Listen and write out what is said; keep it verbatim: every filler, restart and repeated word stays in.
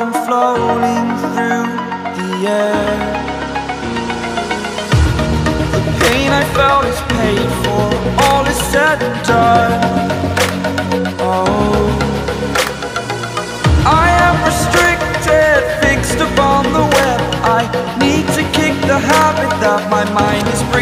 I'm floating through the air. The pain I felt is paid for, all is said and done. Oh, I am restricted, fixed upon the web. I need to kick the habit that my mind is